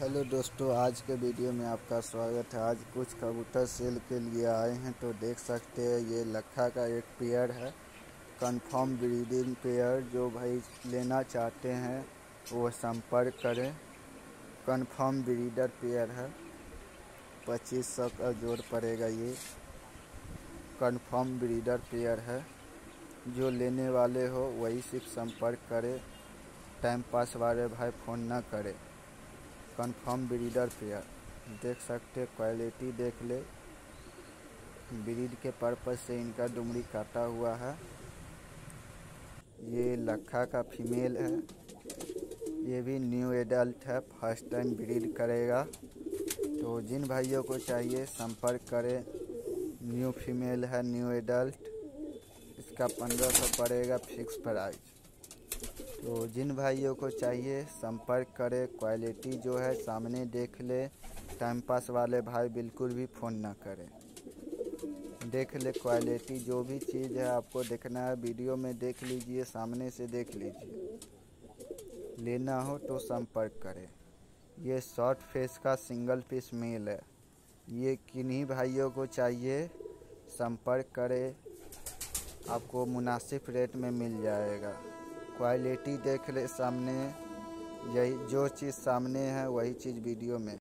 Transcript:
Hello दोस्तों, आज के वीडियो में आपका स्वागत है। आज कुछ कबूतर सेल के लिए आए हैं, तो देख सकते हैं ये लखा का एक पेयर है, कंफर्म ब्रीडिंग पेयर। जो भाई लेना चाहते हैं वो संपर्क करें। कंफर्म ब्रीडर पेयर है, 2500 का जोड़ पड़ेगा। ये कंफर्म ब्रीडर पेयर है, जो लेने वाले हो वही सिर्फ संपर्क करें। टाइम पास वाले भाई फ़ोन ना करें। कंफर्म ब्रीडर पेयर देख सकते, क्वालिटी देख ले। ब्रीड के पर्पज से इनका दुमड़ी काटा हुआ है। ये लखा का फीमेल है, ये भी न्यू एडल्ट है, फर्स्ट टाइम ब्रीड करेगा। तो जिन भाइयों को चाहिए संपर्क करें। न्यू फीमेल है, न्यू एडल्ट। इसका 1500 पड़ेगा फिक्स प्राइस। तो जिन भाइयों को चाहिए संपर्क करें। क्वालिटी जो है सामने देख ले। टाइम पास वाले भाई बिल्कुल भी फ़ोन ना करें। देख ले क्वालिटी, जो भी चीज़ है आपको देखना है वीडियो में देख लीजिए, सामने से देख लीजिए। लेना हो तो संपर्क करें। ये शॉर्ट फेस का सिंगल पीस मेल है। ये किन्हीं भाइयों को चाहिए संपर्क करें, आपको मुनासिब रेट में मिल जाएगा। क्वालिटी देख ले सामने, यही जो चीज़ सामने है वही चीज़ वीडियो में।